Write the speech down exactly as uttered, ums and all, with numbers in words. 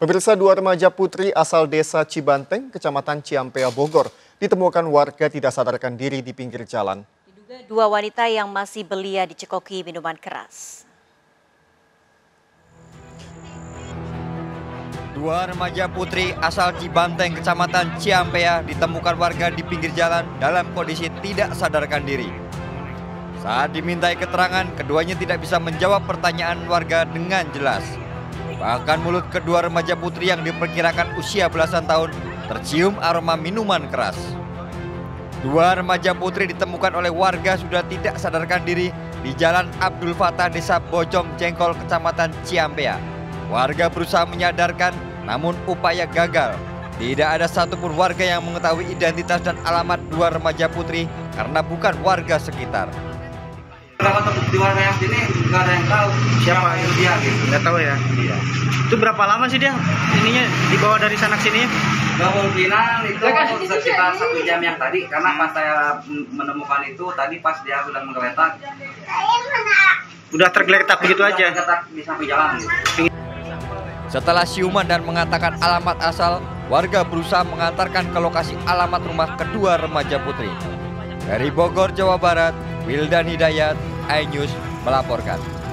Pemirsa, dua remaja putri asal desa Cibanteng, Kecamatan Ciampea, Bogor, ditemukan warga tidak sadarkan diri di pinggir jalan. Diduga dua wanita yang masih belia dicekoki minuman keras. Dua remaja putri asal Cibanteng, Kecamatan Ciampea, ditemukan warga di pinggir jalan dalam kondisi tidak sadarkan diri. Saat dimintai keterangan, keduanya tidak bisa menjawab pertanyaan warga dengan jelas. Bahkan mulut kedua remaja putri yang diperkirakan usia belasan tahun tercium aroma minuman keras. Dua remaja putri ditemukan oleh warga sudah tidak sadarkan diri di Jalan Abdul Fattah, Desa Bojong Jengkol, Kecamatan Ciampea. Warga berusaha menyadarkan, namun upaya gagal. Tidak ada satupun warga yang mengetahui identitas dan alamat dua remaja putri karena bukan warga sekitar. Berapa di warga yang sini nggak ada yang tahu siapa yang dia gitu. Nggak tahu ya. Iya. Itu berapa lama sih dia ininya dibawa dari sana ke sini? Kemungkinan itu sekitar satu jam yang tadi, karena pas saya menemukan itu tadi pas dia udah menggeletak. Udah tergeletak begitu udah aja. Tergeletak di samping jalan. Gitu. Setelah siuman dan mengatakan alamat asal, warga berusaha mengantarkan ke lokasi alamat rumah kedua remaja putri. Dari Bogor, Jawa Barat, Wildan Hidayat, iNews melaporkan.